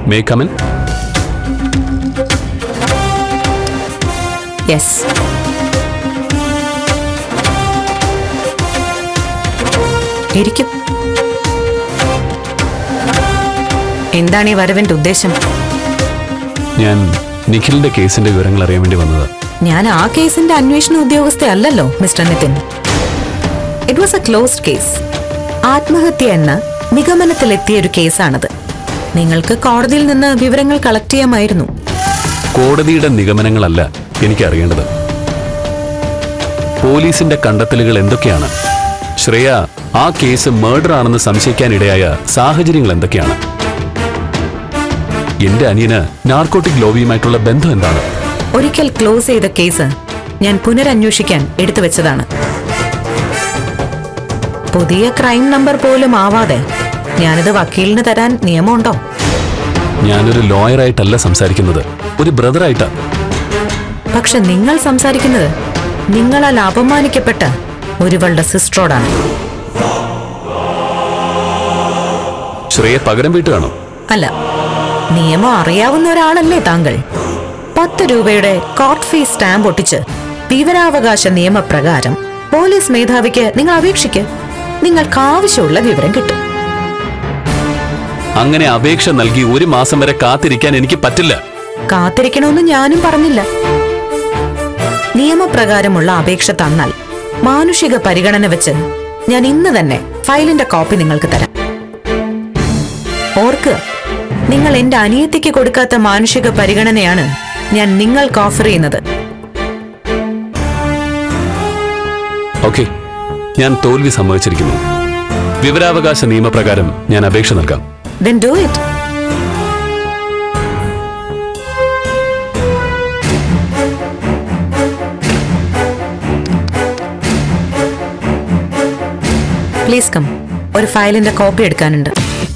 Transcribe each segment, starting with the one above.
May I come in? Yes. ഇരിക്കും. എന്താണ് ഈ വരവിന്റെ ഉദ്ദേശം? ഞാൻ നിഖിലിന്റെ കേസിന്റെ വിവരങ്ങൾ അറിയാൻ വേണ്ടി വന്നത്. ഞാൻ ആ കേസിന്റെ അന്വേഷണ ഉദ്യോഗസ്ഥയല്ലല്ലോ mister Nithin. It was a closed case. ആത്മഹത്യ എന്ന നിഗമനത്തിലെത്തിയ ഒരു കേസാണത്. നിങ്ങൾക്ക് കോടതിയിൽ നിന്ന് വിവരങ്ങൾ കളക്ട് ചെയ്യാമായിരുന്നു. കോടതിയുടെ നിഗമനങ്ങളല്ല എനിക്ക് അറിയേണ്ടത്. പോലീസിന്റെ കണ്ടെത്തലുകൾ എന്തൊക്കെയാണ്? ശ്രേയ ആ കേസ് മർഡർ ആണെന്ന് സംശയിക്കാനിടയായ സാഹചര്യങ്ങൾ എന്തൊക്കെയാണ്? എന്റെ അനിയന് നാർക്കോട്ടിക് ലോബിയുമായിട്ടുള്ള ബന്ധം എന്താണ്? ഒരിക്കൽ ക്ലോസ് ചെയ്ത കേസ് ഞാൻ പുനരന്വേഷിക്കാൻ എടുത്തു വെച്ചതാണ്. പുതിയ ക്രൈം നമ്പർ പോലും ആവാതെ ഞാനിത് വക്കീലിന് തരാൻ നിയമമുണ്ടോ? ഞാനൊരു ലോയറായിട്ടല്ല സംസാരിക്കുന്നത്, ഒരു ബ്രദറായിട്ടാ. പക്ഷെ നിങ്ങൾ സംസാരിക്കുന്നത് നിങ്ങളാൽ അപമാനിക്കപ്പെട്ട ഒരുവളുടെ സിസ്റ്ററോടാണ്. ശ്രേയ പകരം വീട്ടുകയാണോ? അല്ല, നിയമം അറിയാവുന്ന ഒരാളല്ലേ താങ്കൾ. 10 രൂപയുടെ കോർട്ട് ഫീസ് സ്റ്റാമ്പ് ഒട്ടിച്ച് വിവരാവകാശ നിയമപ്രകാരം പോലീസ് മേധാവിക്ക് നിങ്ങൾ അപേക്ഷിക്ക്. നിങ്ങൾക്ക് ആവശ്യമുള്ള വിവരം കിട്ടും. അങ്ങനെ അപേക്ഷ നൽകി 1 മാസം വരെ കാത്തിരിക്കാൻ എനിക്ക് പറ്റില്ല. കാത്തിരിക്കണമെന്ന് ഞാനും പറഞ്ഞില്ല. നിയമപ്രകാരമുള്ള അപേക്ഷ തന്നാൽ മാനുഷിക പരിഗണന വെച്ച് ഞാൻ ഇന്ന് തന്നെ ഫയലിന്റെ കോപ്പി നിങ്ങൾക്ക് തരാം. ഓർക്കുക, നിങ്ങൾ എന്റെ അനിയത്തിക്ക് കൊടുക്കാത്ത മാനുഷിക പരിഗണനയാണ് ഞാൻ നിങ്ങൾക്ക് ഓഫർ ചെയ്യുന്നത്. ഓക്കെ, ഞാൻ തോൽവി സമ്മതിച്ചിരിക്കുന്നു. വിവരാവകാശ നിയമപ്രകാരം ഞാൻ അപേക്ഷ നൽകാം. Then do it. Please come. ഒരു ഫയലിന്റെ കോപ്പി എടുക്കാനുണ്ട്.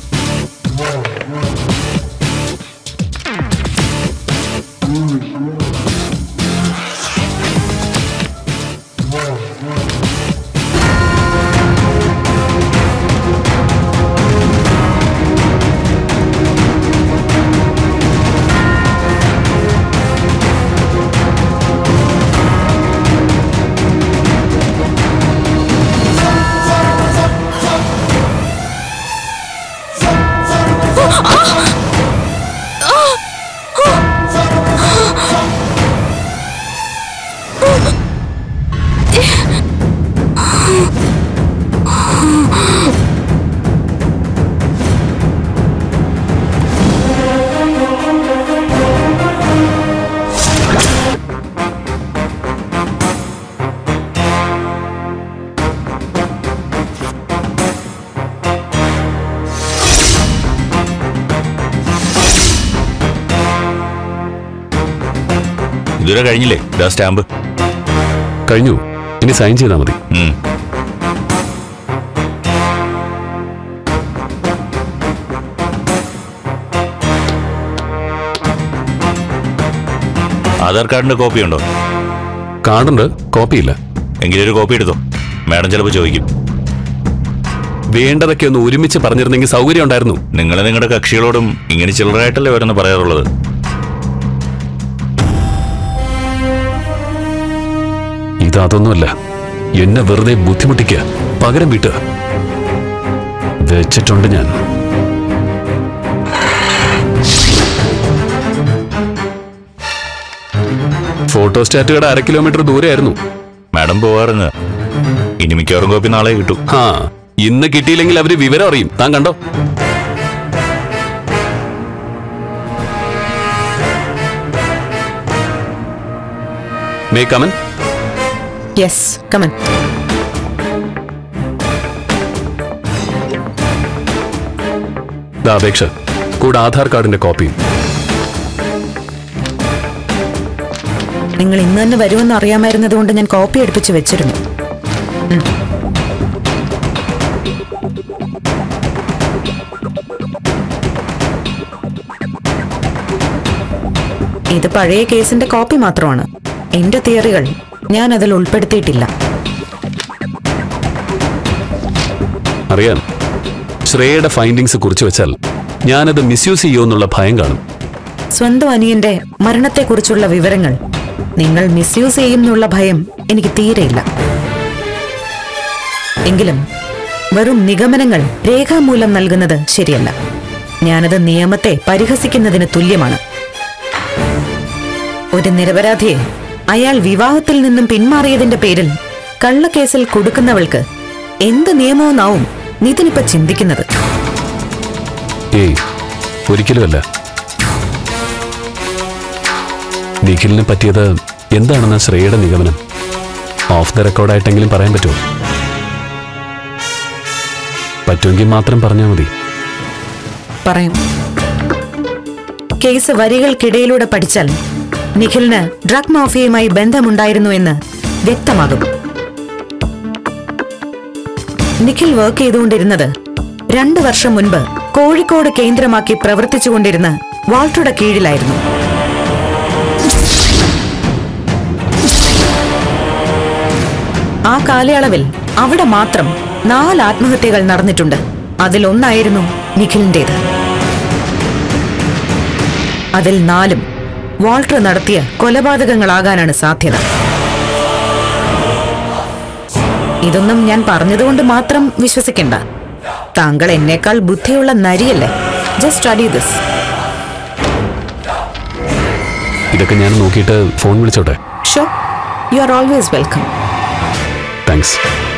ഇതുവരെ കഴിഞ്ഞില്ലേ? സ്റ്റാമ്പ് കഴിഞ്ഞു. ഇനി സൈൻ ചെയ്താൽ മതി. ആധാർ കാർഡിന്റെ കോപ്പി ഉണ്ടോ? കാർഡുണ്ട്, കോപ്പിയില്ല. എങ്കിലൊരു കോപ്പി എടുത്തോ. മാഡം ചിലപ്പോൾ ചോദിക്കും. വേണ്ടതൊക്കെ ഒന്ന് ഒരുമിച്ച് പറഞ്ഞിരുന്നെങ്കിൽ സൗകര്യം ഉണ്ടായിരുന്നു. നിങ്ങൾ നിങ്ങളുടെ കക്ഷികളോടും ഇങ്ങനെ ചില്ലറായിട്ടല്ലേ ഓരോന്ന് പറയാറുള്ളത്. ഇതൊന്നുമല്ല, എന്നെ വെറുതെ ബുദ്ധിമുട്ടിക്കുക, പകരം വീട്ടുക. വെച്ചിട്ടുണ്ട് ഞാൻ. ഫോട്ടോസ്റ്റാറ്റുകളുടെ 1/2 കിലോമീറ്റർ ദൂരെയായിരുന്നു. മാഡം പോവാറുണ്ട്. ഇനി മിക്കവാറും കോപ്പി നാളെ കിട്ടും. ഇന്ന് കിട്ടിയില്ലെങ്കിൽ അവര് വിവരം അറിയും. താൻ കണ്ടോ? May I come in? Yes, come in. അപേക്ഷ കൂടെ ആധാർ കാർഡിന്റെ കോപ്പി. നിങ്ങൾ ഇന്ന് തന്നെ വരുമെന്ന് അറിയാമായിരുന്നത് കൊണ്ട് ഞാൻ കോപ്പി എടുപ്പിച്ച് വെച്ചിരുന്നു. ഇത് പഴയ കേസിന്റെ കോപ്പി മാത്രമാണ്. എന്റെ തിയറികൾ ഞാൻ അതിൽ ഉൾപ്പെടുത്തിയിട്ടില്ല. അറിയാൻ ശ്രേയയുടെ ഫൈൻഡിങ്സ് കുറിച്ച് വെച്ചാൽ ഞാനത് മിസ്യൂസ് ചെയ്യുമെന്നുള്ള ഭയം കാണും. സ്വന്തം അനിയന്റെ മരണത്തെക്കുറിച്ചുള്ള വിവരങ്ങൾ നിങ്ങൾ മിസ്യൂസ് ചെയ്യുമെന്നുള്ള ഭയം എനിക്ക് തീരെയില്ല. എങ്കിലും വെറും നിഗമനങ്ങൾ രേഖാമൂലം നൽകുന്നത് ശരിയല്ല. ഞാനത് നിയമത്തെ പരിഹസിക്കുന്നതിന് തുല്യമാണ്. ഒരു നിരപരാധിയെ അയാൾ വിവാഹത്തിൽ നിന്നും പിന്മാറിയതിന്റെ പേരിൽ കള്ളക്കേസിൽ കൊടുക്കുന്നവൾക്ക് എന്ത് നിയമവുമാവും നിതിനിപ്പ ചിന്തിക്കുന്നത്? ഏയ്, ഒരിക്കലുമല്ല. നിഖിലിന് പറ്റിയത് എന്താണെന്ന ശ്രേയയുടെ നിഗമനം ഓഫ് ദ റെക്കോർഡായിട്ടെങ്കിലും പറയാൻ പറ്റുമോ? പറ്റുമെങ്കിൽ മാത്രം പറഞ്ഞാൽ മതി. പറയും. കേസ് വരികൾക്കിടയിലൂടെ പഠിച്ചാൽ നിഖിലിന് ഡ്രഗ് മാഫിയയുമായി ബന്ധമുണ്ടായിരുന്നു എന്ന് വ്യക്തമാകും. നിഖിൽ വർക്ക് ചെയ്തുകൊണ്ടിരുന്നത് 2 വർഷം മുൻപ് കോഴിക്കോട് കേന്ദ്രമാക്കി പ്രവർത്തിച്ചുകൊണ്ടിരുന്ന വാൾട്ടറുടെ കീഴിലായിരുന്നു. ആ കാലയളവിൽ അവിടെ മാത്രം 4 ആത്മഹത്യകൾ നടന്നിട്ടുണ്ട്. അതിലൊന്നായിരുന്നു നിഖിലിന്റേത്. അതിൽ 4ഉം വാൾട്ടർ നടത്തിയ കൊലപാതകങ്ങളാകാനാണ് സാധ്യത. ഇതൊന്നും ഞാൻ പറഞ്ഞതുകൊണ്ട് മാത്രം വിശ്വസിക്കണ്ട. താങ്കൾ എന്നേക്കാൾ ബുദ്ധിയുള്ള നരിയല്ലേ. Just study this. ഇതൊക്കെ ഞാൻ നോക്കിയിട്ട് ഫോൺ വിളിച്ചോട്ടെ? Sure, you are always welcome. Thanks.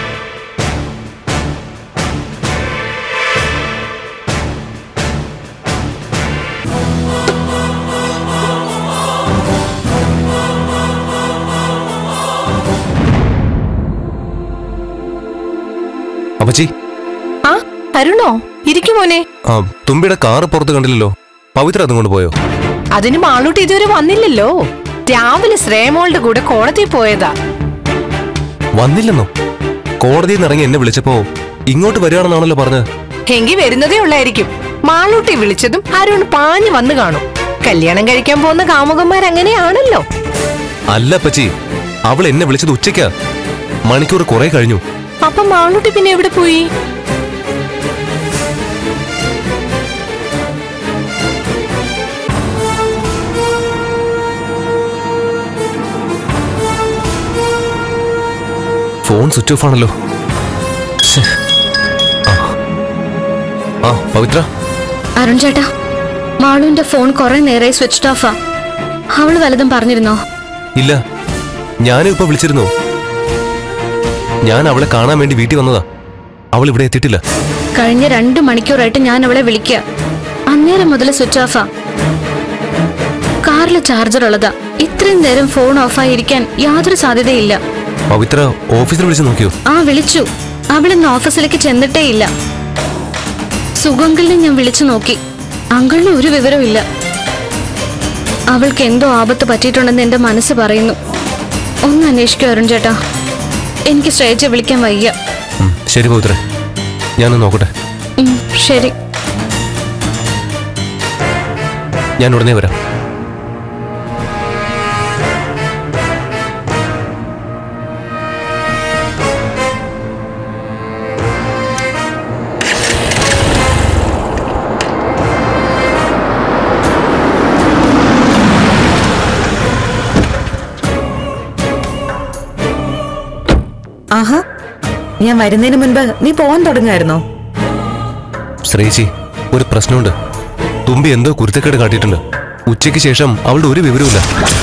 അപ്പച്ചി. ആ അരുണോ, ഇരിക്കുമോനെ. തുമ്പിയുടെ കാറ് പുറത്ത് കണ്ടില്ലല്ലോ. പവിത്ര അതും കൊണ്ട് പോയോ? അതിന് മാളൂട്ടി ഇതുവരെ വന്നില്ലല്ലോ. രാവിലെ ശ്രേയമോളുടെ കൂടെ കോടതിയിൽ പോയതാ. വന്നില്ലെന്നോ? കോടതിയിൽ നിന്ന് ഇറങ്ങി എന്നെ വിളിച്ചപ്പോ ഇങ്ങോട്ട് വരികയാണെന്നാണല്ലോ പറഞ്ഞത്. എങ്കി വരുന്നതേ ഉള്ളായിരിക്കും. മാളൂട്ടി വിളിച്ചതും അരുൺ പാഞ്ഞു വന്നു കാണും. കല്യാണം കഴിക്കാൻ പോകുന്ന കാമുകന്മാരങ്ങനെയാണല്ലോ. അല്ല അപ്പച്ചി, അവൾ എന്നെ വിളിച്ചത് ഉച്ചയ്ക്കാ. മണിക്കൂർ കുറെ കഴിഞ്ഞു. അപ്പൊ മാളൂട്ടി പിന്നെ എവിടെ പോയി? ഫോൺ സ്വിച്ച് ഓഫ് ആണല്ലോ. പവിത്ര. അരുൺ ചേട്ടാ, മാളുവിന്റെ ഫോൺ കുറെ നേരെ സ്വിച്ച് ഓഫാ. അവള് വല്ലതും പറഞ്ഞിരുന്നോ? ഇല്ല, ഞാനും ഇപ്പൊ വിളിച്ചിരുന്നു. ഞാൻ അവളെ കാണാൻ വേണ്ടി വീട്ടിൽ വന്നതാ. അവൾ ഇവിടെ എത്തിയിട്ടില്ല. കഴിഞ്ഞ 2 മണിക്കൂറായിട്ട് ഞാൻ അവളെ വിളിക്കുക. അന്നേരം മുതൽ സ്വിച്ച് ഓഫാ. കാറിലെ ചാർജർ ഉള്ളതാ. ഇത്രയും നേരം ഫോൺ ഓഫായിരിക്കാൻ യാതൊരു സാധ്യതയില്ല. പവിത്ര ഓഫീസിൽ വിളിച്ചു നോക്കിയോ? വിളിച്ചു. അവളിന്ന് ഓഫീസിലേക്ക് ചെന്നിട്ടേ ഇല്ല. സുഗങ്കിളിനെ ഞാൻ വിളിച്ചു നോക്കി. അങ്കിളിന് ഒരു വിവരവും ഇല്ല. അവൾക്ക് എന്തോ ആപത്ത് പറ്റിയിട്ടുണ്ടെന്ന് എന്റെ മനസ്സ് പറയുന്നു. ഒന്ന് അന്വേഷിക്കോ അരുൺ ചേട്ടാ? എനിക്ക് ശ്രേയയെ വിളിക്കാൻ വയ്യ. ശരി പവിത്ര, ഞാനൊന്ന് നോക്കട്ടെ. ശരി, ഞാൻ ഉടനെ വരാം. ആഹാ, ഞാൻ വരുന്നതിന് മുൻപ് നീ പോവാൻ തുടങ്ങായിരുന്നോ? ശ്രേയച്ചി, ഒരു പ്രശ്നമുണ്ട്. തുമ്പി എന്തോ കുരുത്തക്കേട് കാട്ടിയിട്ടുണ്ട്. ഉച്ചയ്ക്ക് ശേഷം അവളുടെ ഒരു വിവരവുമില്ല.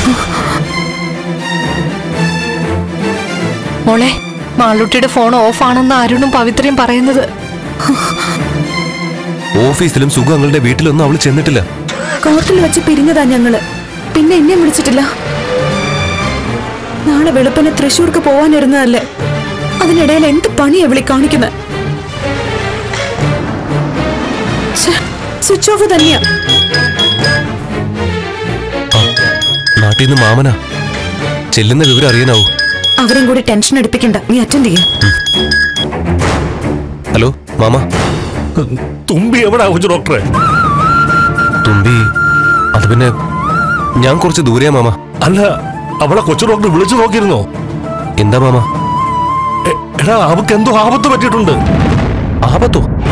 മോളെ, മാളൂട്ടിയുടെ ഫോൺ ഓഫ് ആണെന്ന് അരുണും പവിത്രയും പറയുന്നത്. ഓഫീസിലും സുഖങ്ങളുടെ വീട്ടിലൊന്നും അവൾ ചെന്നിട്ടില്ല. കോർട്ടിൽ വെച്ച് പിരിഞ്ഞതാ ഞങ്ങള്. പിന്നെ എന്നെ വിളിച്ചിട്ടില്ല. നാളെ വെളുപ്പിന് തൃശ്ശൂർക്ക് പോവാനിരുന്നതല്ലേ. അതിനിടയിൽ എന്ത് പണിയാ വിളി കാണിക്കുന്നത്? സ്വിച്ച് ഓഫ് തന്നെയാ. നാട്ടിൽ നിന്ന് മാമനാ. ചെല്ലുന്ന വിവരം അറിയാനാവൂ. അവരും കൂടി ടെൻഷൻ എടുപ്പിക്കണ്ട, നീ അറ്റൻഡ് ചെയ്യ. ഹലോ മാമ. തുമ്പി എവിടാ കൊച്ചു ഡോക്ടറെ? തുമ്പി അത് പിന്നെ ഞാൻ കുറച്ച് ദൂരെയാ മാമ. അല്ല, അവളെ കൊച്ചു ഡോക്ടർ വിളിച്ചു നോക്കിയിരുന്നോ? എന്താ മാമ? എടാ, അവക്ക് എന്തോ ആപത്ത് പറ്റിയിട്ടുണ്ട്. ആപത്തോ?